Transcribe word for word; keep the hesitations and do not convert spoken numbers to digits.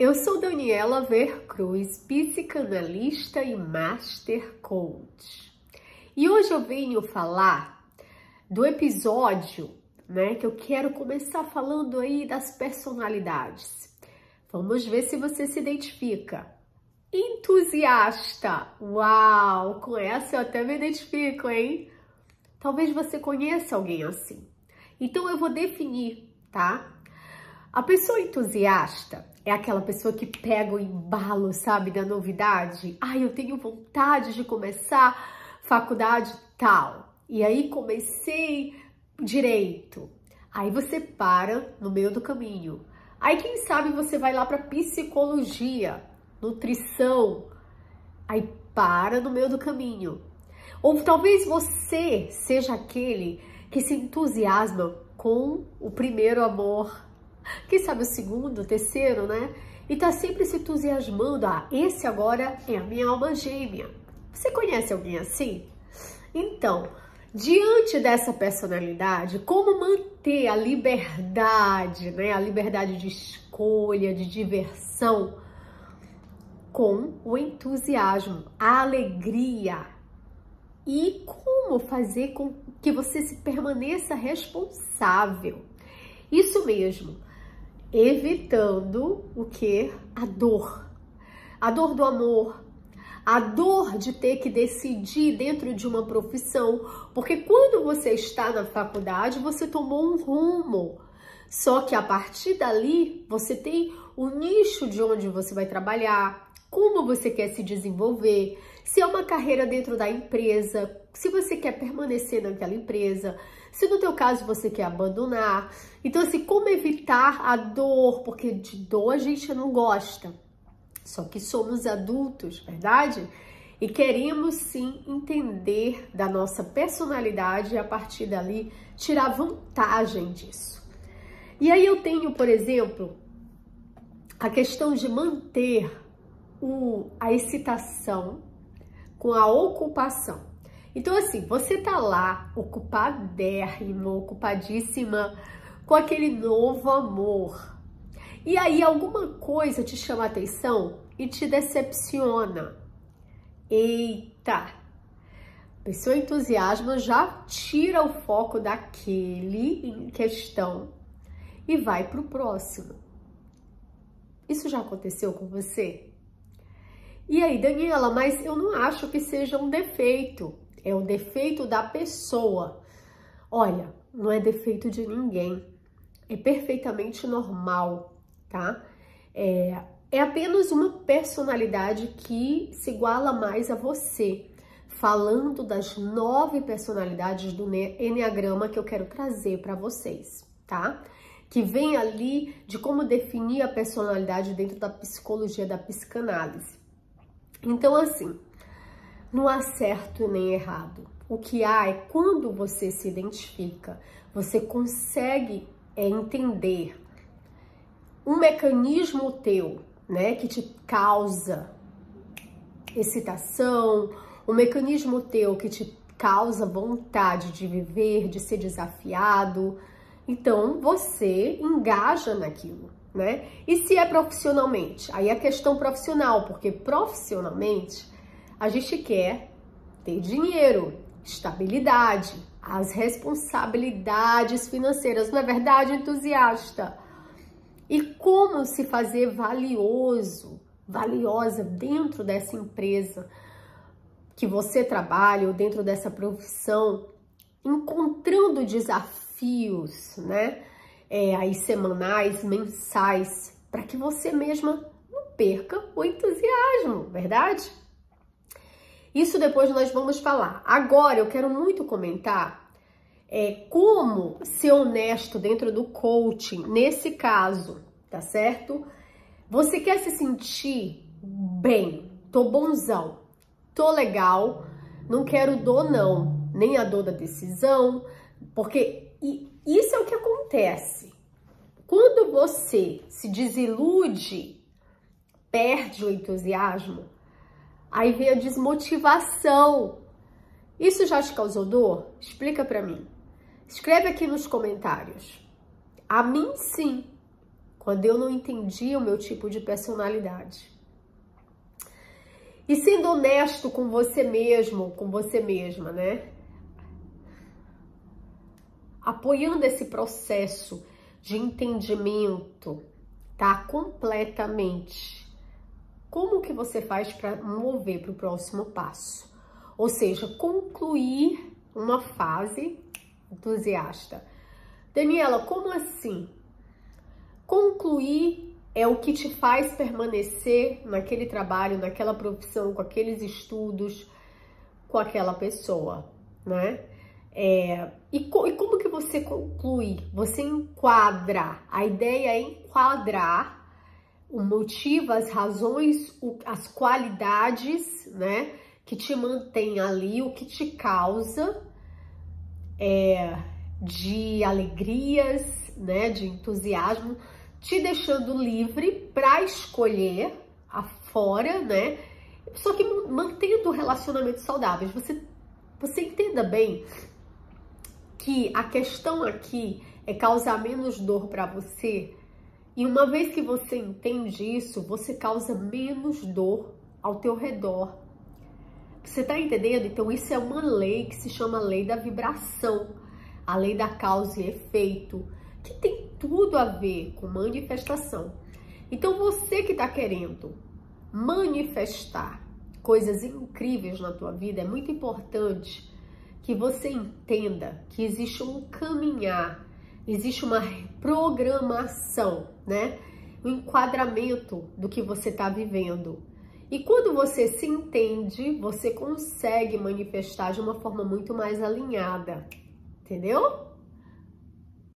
Eu sou Daniela Vercruz, psicanalista e Master Coach. E hoje eu venho falar do episódio, né, que eu quero começar falando aí das personalidades. Vamos ver se você se identifica. Entusiasta! Uau! Com essa eu até me identifico, hein? Talvez você conheça alguém assim. Então eu vou definir, tá? A pessoa entusiasta é aquela pessoa que pega o embalo, sabe, da novidade. Ai, eu tenho vontade de começar faculdade tal. E aí comecei direito. Aí você para no meio do caminho. Aí quem sabe você vai lá para psicologia, nutrição. Aí para no meio do caminho. Ou talvez você seja aquele que se entusiasma com o primeiro amor. Quem sabe o segundo, o terceiro, né? E tá sempre se entusiasmando. Ah, esse agora é a minha alma gêmea. Você conhece alguém assim? Então, diante dessa personalidade, como manter a liberdade, né? A liberdade de escolha, de diversão, com o entusiasmo, a alegria. E como fazer com que você se permaneça responsável. Isso mesmo, evitando o que? A dor. A dor do amor, a dor de ter que decidir dentro de uma profissão, porque quando você está na faculdade, você tomou um rumo. Só que a partir dali, você tem o nicho de onde você vai trabalhar, como você quer se desenvolver, se é uma carreira dentro da empresa, se você quer permanecer naquela empresa, se no teu caso você quer abandonar. Então, assim, como evitar a dor? Porque de dor a gente não gosta. Só que somos adultos, verdade? E queremos sim entender da nossa personalidade e a partir dali tirar vantagem disso. E aí eu tenho, por exemplo, a questão de manter o, a excitação com a ocupação. Então, assim, você tá lá ocupadérrimo, ocupadíssima com aquele novo amor. E aí alguma coisa te chama a atenção e te decepciona. Eita! A pessoa entusiasma já tira o foco daquele em questão e vai pro próximo. Isso já aconteceu com você? E aí, Daniela, mas eu não acho que seja um defeito. É um defeito da pessoa. Olha, não é defeito de ninguém. É perfeitamente normal, tá? É, é apenas uma personalidade que se iguala mais a você. Falando das nove personalidades do Enneagrama que eu quero trazer para vocês, tá? Que vem ali de como definir a personalidade dentro da psicologia da psicanálise. Então, assim, não há certo nem errado. O que há é quando você se identifica, você consegue é, entender um mecanismo teu, né, que te causa excitação, um mecanismo teu que te causa vontade de viver, de ser desafiado. Então, você engaja naquilo, né? E se é profissionalmente? Aí é questão profissional, porque profissionalmente a gente quer ter dinheiro, estabilidade, as responsabilidades financeiras, não é verdade, entusiasta? E como se fazer valioso, valiosa dentro dessa empresa que você trabalha ou dentro dessa profissão, encontrando desafios, né? É, aí semanais, mensais, para que você mesma não perca o entusiasmo, verdade? Isso depois nós vamos falar. Agora eu quero muito comentar é, como ser honesto dentro do coaching, nesse caso, tá certo? Você quer se sentir bem, tô bonzão, tô legal, não quero dor não, nem a dor da decisão, porque isso é o que acontece. Quando você se desilude, perde o entusiasmo, aí vem a desmotivação. Isso já te causou dor? Explica pra mim. Escreve aqui nos comentários. A mim, sim. quando eu não entendia o meu tipo de personalidade. E sendo honesto com você mesmo, com você mesma, né? Apoiando esse processo de entendimento, tá? Completamente. Como que você faz para mover para o próximo passo? Ou seja, concluir uma fase entusiasta. Daniela, como assim? Concluir é o que te faz permanecer naquele trabalho, naquela profissão, com aqueles estudos, com aquela pessoa, né? É, e, co e como que você conclui? Você enquadra. A ideia é enquadrar o motivo, as razões, o, as qualidades, né? Que te mantém ali, o que te causa é, de alegrias, né? De entusiasmo, te deixando livre para escolher afora, né? Só que mantendo relacionamentos saudáveis. Você, você entenda bem que a questão aqui é causar menos dor para você. E uma vez que você entende isso, você causa menos dor ao teu redor. Você tá entendendo? Então isso é uma lei que se chama lei da vibração. A lei da causa e efeito, que tem tudo a ver com manifestação. Então você que está querendo manifestar coisas incríveis na tua vida, é muito importante que você entenda que existe um caminhar, existe uma programação, né? Um enquadramento do que você está vivendo. E quando você se entende, você consegue manifestar de uma forma muito mais alinhada, entendeu?